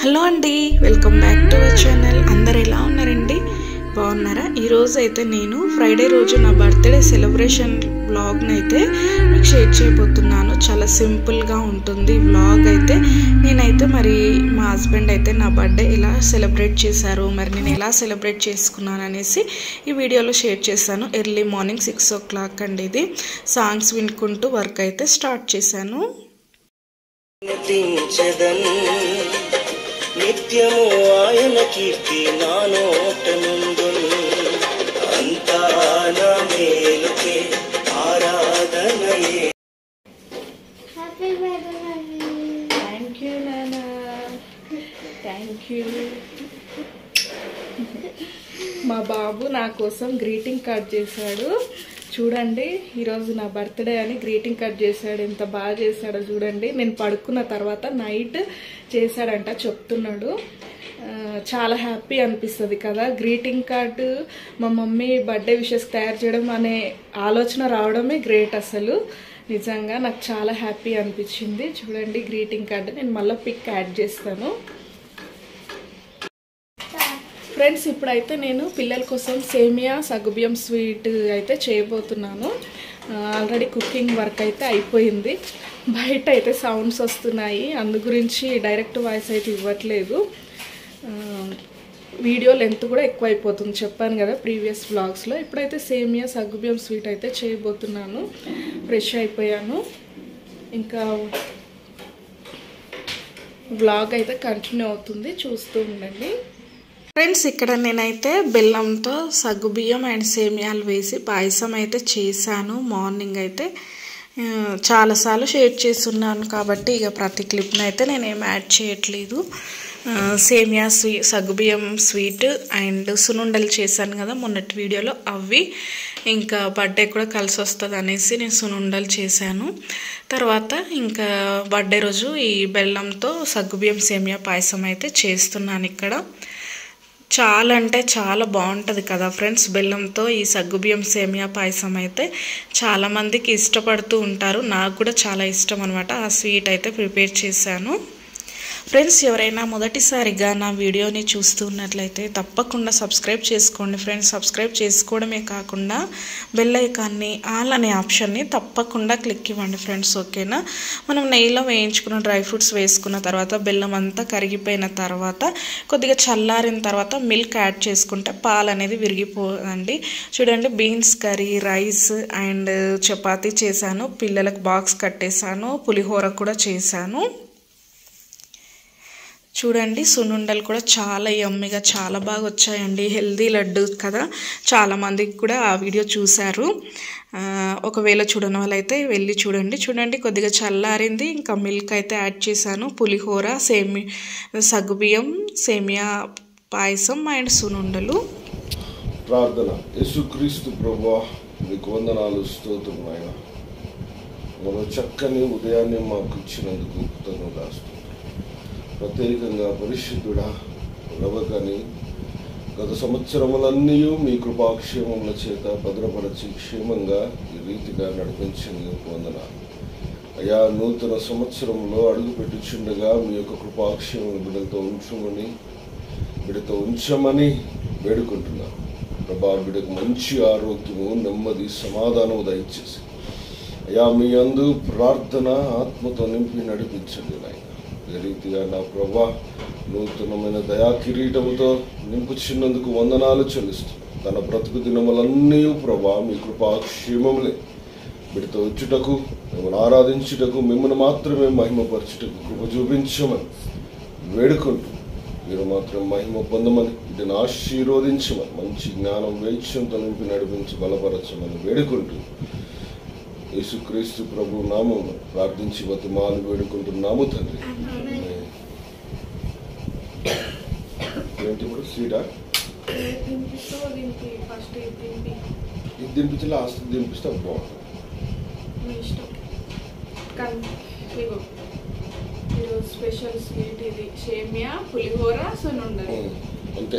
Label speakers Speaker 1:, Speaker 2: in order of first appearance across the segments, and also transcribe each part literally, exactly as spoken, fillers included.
Speaker 1: Hello అండి, welcome back to our channel. అందరు ఎలా ఉన్నారండి? బాగున్నారా? ఈరోజు అయితే నేను ఫ్రైడే రోజు నా బర్త్డే సెలబ్రేషన్ వ్లాగ్ని అయితే మీకు షేర్ చేయబోతున్నాను. చాలా సింపుల్గా ఉంటుంది వ్లాగ్ అయితే. నేనైతే మరి మా హస్బెండ్ అయితే నా బర్త్డే ఎలా సెలబ్రేట్ చేశారు, మరి నేను ఎలా సెలబ్రేట్ చేసుకున్నాను అనేసి ఈ వీడియోలో షేర్ చేశాను. Early morning six o'clock అండి. ఇది సాంగ్స్ వినుకుంటూ వర్క్ అయితే స్టార్ట్ చేశాను. నిత్యము ఆయన కీర్తి నా నోట నుండును, అంతా నా మేలుకే ఆరాధనయే. థ్యాంక్ యూ నానా, థ్యాంక్ యూ. మా బాబు నా కోసం గ్రీటింగ్ కార్డ్ చేశాడు. చూడండి, ఈరోజు నా బర్త్డే అని గ్రీటింగ్ కార్డ్ చేశాడు. ఎంత బాగా చేశాడో చూడండి. నేను పడుకున్న తర్వాత నైట్ చేశాడంట, చెప్తున్నాడు. చాలా హ్యాపీ అనిపిస్తుంది కదా గ్రీటింగ్ కార్డు. మా మమ్మీ బర్త్డే విషెస్ తయారు చేయడం అనే ఆలోచన రావడమే గ్రేట్. అసలు నిజంగా నాకు చాలా హ్యాపీ అనిపించింది. చూడండి గ్రీటింగ్ కార్డు. నేను మళ్ళీ పిక్ యాడ్ చేస్తాను. ఫ్రెండ్స్, ఇప్పుడైతే నేను పిల్లల కోసం సేమియా సగ్గుబియ్యం స్వీట్ అయితే చేయబోతున్నాను. ఆల్రెడీ కుకింగ్ వర్క్ అయితే అయిపోయింది. బయట అయితే సౌండ్స్ వస్తున్నాయి, అందు గురించి డైరెక్ట్ వాయిస్ అయితే ఇవ్వట్లేదు. వీడియో లెంత్ కూడా ఎక్కువ అయిపోతుంది, చెప్పాను కదా ప్రీవియస్ వ్లాగ్స్లో. ఇప్పుడైతే సేమియా సగ్గుబియ్యం స్వీట్ అయితే చేయబోతున్నాను. ఫ్రెష్ అయిపోయాను. ఇంకా వ్లాగ్ అయితే కంటిన్యూ అవుతుంది, చూస్తూ ఉండండి. ఫ్రెండ్స్, ఇక్కడ నేనైతే బెల్లంతో సగ్గుబియ్యం అండ్ సేమియాలు వేసి పాయసం అయితే చేశాను. మార్నింగ్ అయితే చాలాసార్లు షేర్ చేస్తున్నాను కాబట్టి ఇక ప్రతి క్లిప్ని అయితే నేనేం యాడ్ చేయట్లేదు. సేమియా స్వీ సగ్గుబియ్యం స్వీట్ అండ్ సునుండలు చేశాను కదా మొన్నటి వీడియోలో, అవి ఇంకా బర్త్డే కూడా కలిసి వస్తుంది అనేసి నేను సునుండలు చేశాను. తర్వాత ఇంకా బర్త్డే రోజు ఈ బెల్లంతో సగ్గుబియ్యం సేమియా పాయసం అయితే చేస్తున్నాను. ఇక్కడ చాలా అంటే చాలా బాగుంటుంది కదా ఫ్రెండ్స్. బెల్లంతో ఈ సగ్గుబియ్యం సేమియా పాయసం అయితే చాలామందికి ఇష్టపడుతూ ఉంటారు. నాకు కూడా చాలా ఇష్టం అనమాట. ఆ స్వీట్ అయితే ప్రిపేర్ చేశాను. ఫ్రెండ్స్, ఎవరైనా మొదటిసారిగా నా వీడియోని చూస్తూ ఉన్నట్లయితే తప్పకుండా సబ్స్క్రైబ్ చేసుకోండి ఫ్రెండ్స్. సబ్స్క్రైబ్ చేసుకోవడమే కాకుండా బెల్ ఐకాన్ని, ఆల్ అనే ఆప్షన్ని తప్పకుండా క్లిక్ ఇవ్వండి ఫ్రెండ్స్, ఓకేనా? మనం నెయ్యిలో వేయించుకున్న డ్రై ఫ్రూట్స్ వేసుకున్న తర్వాత బెల్లం అంతా కరిగిపోయిన తర్వాత కొద్దిగా చల్లారిన తర్వాత మిల్క్ యాడ్ చేసుకుంటే పాలు అనేది విరిగిపోదండి. చూడండి, beans curry, rice and chapati చేశాను. పిల్లలకు బాక్స్ కట్టేశాను. పులిహోర కూడా చేశాను. చూడండి, సునుండలు కూడా చాలా యమ్మీగా చాలా బాగా వచ్చాయండి. హెల్దీ లడ్డు కదా, చాలామందికి కూడా ఆ వీడియో చూశారు. ఒకవేళ చూడని వాళ్ళైతే వెళ్ళి చూడండి. చూడండి, కొద్దిగా చల్లారింది. ఇంకా మిల్క్ అయితే యాడ్ చేశాను. పులిహోర, సేమి సగ్గుబియ్యం సేమియా పాయసం అండ్ సునుండలు.
Speaker 2: ప్రార్థన. యేసుక్రీస్తు ప్రభువా, మీకు వందనాలు, స్తోత్రం నాయన. మన చక్కని ఉదయాన్నే మాకు ఇచ్చినందుకు కృతజ్ఞతాస్తుతులు. ప్రత్యేకంగా పరిశుద్ధుడా రవకని గత సంవత్సరములన్నీ మీ కృపాక్షేమముల చేత భద్రపరచి క్షేమంగా ఈ రీతిగా నడిపించింది వందనాలు. అయా, నూతన సంవత్సరంలో అడుగుపెట్టుచుండగా మీ యొక్క కృపాక్షేమం బిడ్డలతో ఉంచమని బిడ్డతో ఉంచమని వేడుకుంటున్నాను. ప్రభా, బిడ్డకు మంచి ఆరోగ్యము, నెమ్మది, సమాధానము దయచేసి అయా మీ యందు ప్రార్థన ఆత్మతో నింపి నడిపించండి నాయన. ఈ రీతిగా నా ప్రభా నూతనమైన దయా కిరీటముతో నింపుచున్నందుకు వందనాలు చెల్లిస్తూ తన బ్రతుకు దినములన్నీ ప్రభా మీ కృపాక్షేమములే బిడ్డతో వచ్చుటకు, మిమ్మల్ని ఆరాధించుటకు, మిమ్మల్ని మాత్రమే మహిమపరచుటకు కృప చూపించమని వేడుకుంటూ మీరు మాత్రం మహిమ పొందమని, వీటిని ఆశీర్వదించమని, మంచి జ్ఞానం వేచ్యంతో నింపి నడిపించి బలపరచమని వేడుకుంటూ యేసుక్రీస్తు ప్రభు నామమున ప్రార్థించి బతిమాలు వేడుకుంటున్నాము తండ్రి. ఏంటి ఇప్పుడు స్వీటా? ఇది దింపించి లాస్ట్ దింపిస్తే బాగుంటుంది.
Speaker 1: స్పెషల్ స్వీట్ ఇది సేమియా పులిహోర సునుండలు
Speaker 2: అంతే.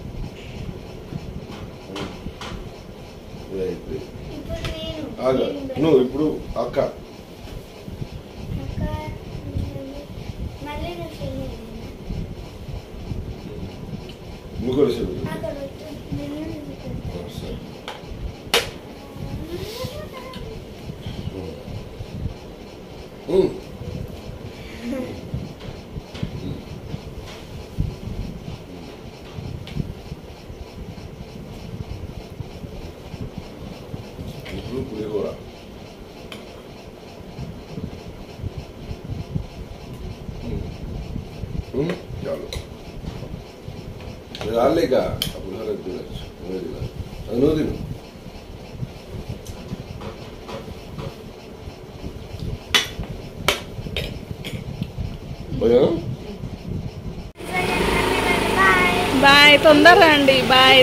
Speaker 2: నువ్వు ఇప్పుడు అక్క ఇంకోటి సరే ఇప్పుడు పులిహోర చాలు రాలేక ఆ పులిహోర తినచ్చు అది నువ్వు తిను
Speaker 1: బాయ్ తొందరగా అండి బాయ్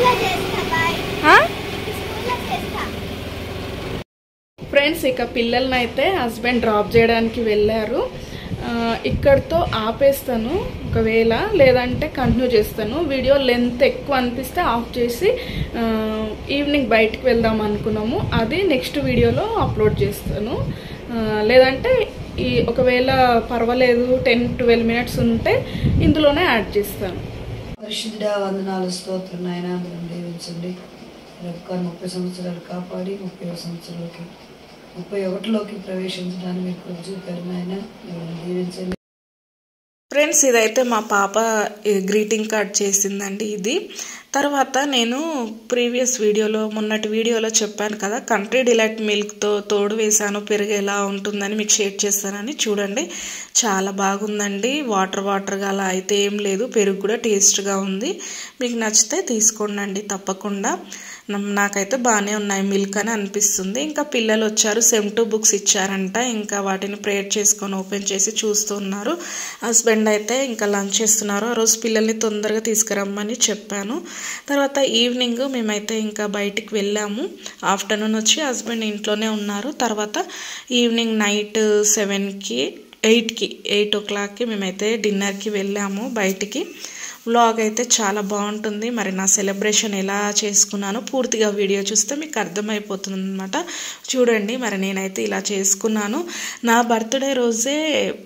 Speaker 1: ఫ్రెండ్స్ ఇక పిల్లల్ని అయితే హస్బెండ్ డ్రాప్ చేయడానికి వెళ్ళారు ఇక్కడితో ఆపేస్తాను ఒకవేళ లేదంటే కంటిన్యూ చేస్తాను వీడియో లెంత్ ఎక్కువ అనిపిస్తే ఆఫ్ చేసి ఈవినింగ్ బయటికి వెళ్దాం అనుకున్నాము అది నెక్స్ట్ వీడియోలో అప్లోడ్ చేస్తాను లేదంటే ఈ ఒకవేళ పర్వాలేదు టెన్ ట్వెల్వ్ మినిట్స్ ఉంటే ఇందులోనే యాడ్ చేస్తాను
Speaker 3: పరిశుద్ధ వందనాలు స్తోత్రం నాయన అందరం దీవించండి రొక్క ముప్పై సంవత్సరాలు కాపాడి ముప్పై సంవత్సరాలకి ముప్పై ఒకటిలోకి ప్రవేశించడానికి మీరు కృప చూపారు నాయన దీవించండి
Speaker 1: ఫ్రెండ్స్ ఇదైతే మా పాప గ్రీటింగ్ కార్డ్ చేసిందండి ఇది తర్వాత నేను ప్రీవియస్ వీడియోలో మొన్నటి వీడియోలో చెప్పాను కదా కంట్రీ డిలైట్ మిల్క్తో తోడు వేసాను పెరుగు ఎలా ఉంటుందని మీకు షేర్ చేస్తానని చూడండి చాలా బాగుందండి వాటర్ వాటర్గా అలా అయితే ఏం లేదు పెరుగు కూడా టేస్ట్గా ఉంది మీకు నచ్చితే తీసుకోండి తప్పకుండా నాకైతే బాగానే ఉన్నాయి మిల్క్ అని అనిపిస్తుంది ఇంకా పిల్లలు వచ్చారు సెమ్ టూ బుక్స్ ఇచ్చారంట ఇంకా వాటిని ప్రేయర్ చేసుకొని ఓపెన్ చేసి చూస్తున్నారు హస్బెండ్ అయితే ఇంకా లంచ్ చేస్తున్నారు ఆ రోజు పిల్లల్ని తొందరగా తీసుకురమ్మని చెప్పాను తర్వాత ఈవినింగ్ మేమైతే ఇంకా బయటికి వెళ్ళాము ఆఫ్టర్నూన్ వచ్చి హస్బెండ్ ఇంట్లోనే ఉన్నారు తర్వాత ఈవినింగ్ నైట్ సెవెన్కి ఎయిట్కి ఎయిట్ ఓ క్లాక్కి మేమైతే డిన్నర్కి వెళ్ళాము బయటికి వ్లాగ్ అయితే చాలా బాగుంటుంది మరి నా సెలబ్రేషన్ ఎలా చేసుకున్నానో పూర్తిగా వీడియో చూస్తే మీకు అర్థమైపోతుంది అనమాట చూడండి మరి నేనైతే ఇలా చేసుకున్నాను నా బర్త్డే రోజే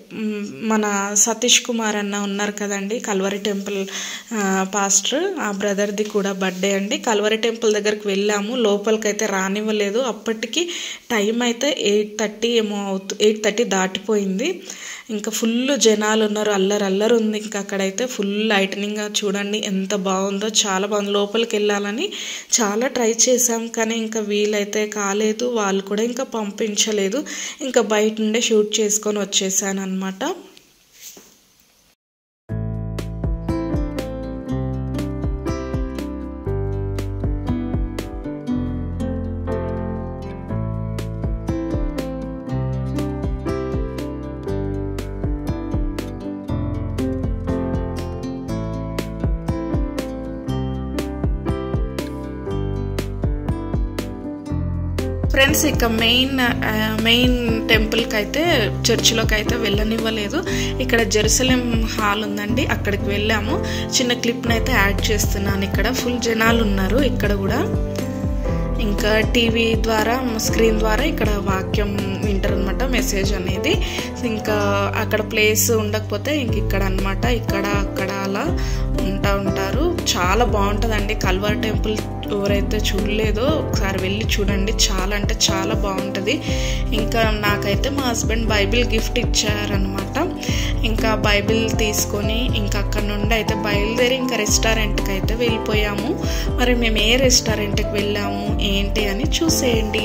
Speaker 1: మన సతీష్ కుమార్ అన్న ఉన్నారు కదండి కల్వరి టెంపుల్ పాస్టర్ ఆ బ్రదర్ది కూడా బర్త్డే అండి కల్వరి టెంపుల్ దగ్గరికి వెళ్ళాము లోపలికైతే రానివ్వలేదు అప్పటికి టైం అయితే ఎయిట్ థర్టీ ఏమో అవుతు ఎయిట్ థర్టీ దాటిపోయింది ఇంకా ఫుల్ జనాలు ఉన్నారు అల్లరి అల్లరి ఉంది ఇంకా అక్కడైతే ఫుల్ లైటనింగ్గా చూడండి ఎంత బాగుందో చాలా బాగుంది లోపలికి వెళ్ళాలని చాలా ట్రై చేసాం కానీ ఇంకా వీలైతే కాలేదు వాళ్ళు కూడా ఇంకా పంపించలేదు ఇంకా బయట నుండే షూట్ చేసుకొని వచ్చేసాను అనమాట ఫ్రెండ్స్ ఇక మెయిన్ మెయిన్ టెంపుల్కి అయితే చర్చిలోకి అయితే వెళ్ళనివ్వలేదు ఇక్కడ జెరూసలేం హాల్ ఉందండి అక్కడికి వెళ్ళాము చిన్న క్లిప్ని అయితే యాడ్ చేస్తున్నాను ఇక్కడ ఫుల్ జనాలు ఉన్నారు ఇక్కడ కూడా ఇంకా టీవీ ద్వారా స్క్రీన్ ద్వారా ఇక్కడ వాక్యం వింటారు అనమాట మెసేజ్ అనేది ఇంకా అక్కడ ప్లేస్ ఉండకపోతే ఇంక ఇక్కడ అనమాట ఇక్కడ అక్కడ అలా ఉంటా ఉంటారు చాలా బాగుంటుందండి కల్వరి టెంపుల్ ఎవరైతే చూడలేదో ఒకసారి వెళ్ళి చూడండి చాలా అంటే చాలా బాగుంటుంది ఇంకా నాకైతే మా హస్బెండ్ బైబిల్ గిఫ్ట్ ఇచ్చారనమాట ఇంకా బైబిల్ తీసుకొని ఇంకా అక్కడ నుండి అయితే బయలుదేరి ఇంకా రెస్టారెంట్కి అయితే వెళ్ళిపోయాము మరి మేము ఏ రెస్టారెంట్కి వెళ్ళాము ఏంటి అని చూసేయండి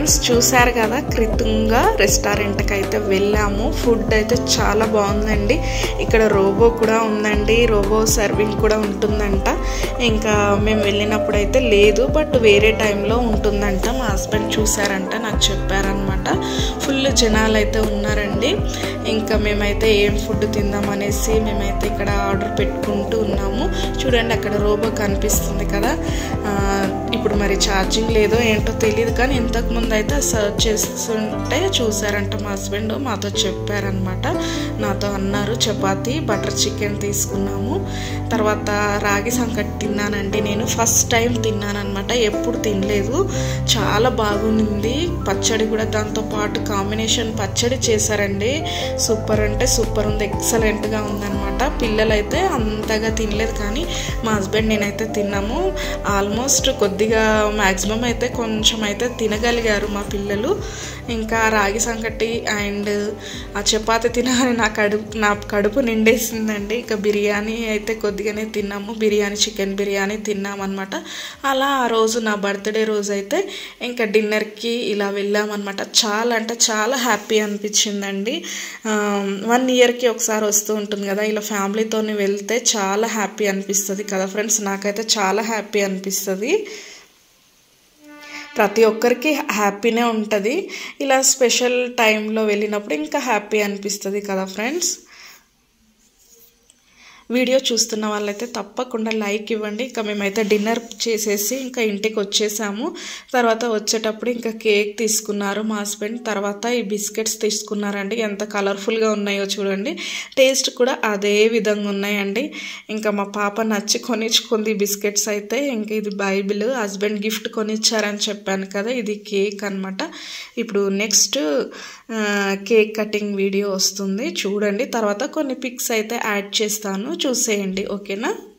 Speaker 1: ఫ్రెండ్స్ చూసారు కదా, కృతంగా రెస్టారెంట్కి అయితే వెళ్ళాము. ఫుడ్ అయితే చాలా బాగుందండి. ఇక్కడ రోబో కూడా ఉందండి, రోబో సర్వింగ్ కూడా ఉంటుందంట. ఇంకా మేము వెళ్ళినప్పుడు అయితే లేదు, బట్ వేరే టైంలో ఉంటుందంట. మా హస్బెండ్ చూసారంట, నాకు చెప్పారనమాట. ఫుల్ జనాలు అయితే ఉన్నారండి. ఇంకా మేమైతే ఏం ఫుడ్ తిందామనేసి మేమైతే ఇక్కడ ఆర్డర్ పెట్టుకుంటూ ఉన్నాము. చూడండి అక్కడ రోబో కనిపిస్తుంది కదా. ఇప్పుడు మరి ఛార్జింగ్ లేదో ఏంటో తెలియదు, కానీ ఇంతకుముందు అయితే సర్చ్ చేస్తుంటే చూసారంట మా హస్బెండ్, మాతో చెప్పారనమాట. నాతో అన్నారు చపాతి బటర్ చికెన్ తీసుకున్నాము. తర్వాత రాగి సంకటి తిన్నానండి. నేను ఫస్ట్ టైం తిన్నానమాట, ఎప్పుడు తినలేదు. చాలా బాగుంది. పచ్చడి కూడా దాంతో పాటు కాంబినేషన్ పచ్చడి చేశారండి. సూపర్ అంటే సూపర్ ఉంది, ఎక్సలెంట్గా ఉందన్నమాట. పిల్లలైతే అంతగా తినలేదు, కానీ మా హస్బెండ్ నేనైతే తిన్నాము. ఆల్మోస్ట్ కొద్దిగా మ్యాక్సిమం అయితే కొంచెం అయితే తినగలిగారు మా పిల్లలు. ఇంకా రాగి సంకటి అండ్ ఆ చపాతి తినగానే నా కడుపు నా కడుపు నిండేసిందండి. ఇంకా బిర్యానీ అయితే కొద్దిగానే తిన్నాము, బిర్యానీ చికెన్ బిర్యానీ తిన్నామన్నమాట. అలా ఆ రోజు నా బర్త్డే రోజు అయితే ఇంకా డిన్నర్కి ఇలా వెళ్ళామన్నమాట. చాలా అంటే చాలా హ్యాపీ అనిపించిందండి. వన్ ఇయర్కి ఒకసారి వస్తూ ఉంటుంది కదా, ఇలా ఫ్యామిలీతో వెళ్తే చాలా హ్యాపీ అనిపిస్తుంది కదా ఫ్రెండ్స్. నాకైతే చాలా హ్యాపీ అనిపిస్తుంది. ప్రతి ఒక్కరికి హ్యాపీనే ఉంటుంది. ఇలా స్పెషల్ టైంలో వెళ్ళినప్పుడు ఇంకా హ్యాపీ అనిపిస్తుంది కదా ఫ్రెండ్స్. వీడియో చూస్తున్న వాళ్ళైతే తప్పకుండా లైక్ ఇవ్వండి. ఇంకా మేమైతే డిన్నర్ చేసేసి ఇంకా ఇంటికి వచ్చేసాము. తర్వాత వచ్చేటప్పుడు ఇంకా కేక్ తీసుకున్నారు మా హస్బెండ్. తర్వాత ఈ బిస్కెట్స్ తీసుకున్నారండి. ఎంత కలర్ఫుల్గా ఉన్నాయో చూడండి. టేస్ట్ కూడా అదే విధంగా ఉన్నాయండి. ఇంకా మా పాప నచ్చి కొనిచ్చుకుంది బిస్కెట్స్ అయితే. ఇంకా ఇది బైబిల్ హస్బెండ్ గిఫ్ట్ కొనిచ్చారని చెప్పాను కదా, ఇది కేక్ అనమాట. ఇప్పుడు నెక్స్ట్ కేక్ కటింగ్ వీడియో వస్తుంది చూడండి. తర్వాత కొన్ని పిక్స్ అయితే యాడ్ చేస్తాను, చూసేయండి. ఓకేనా?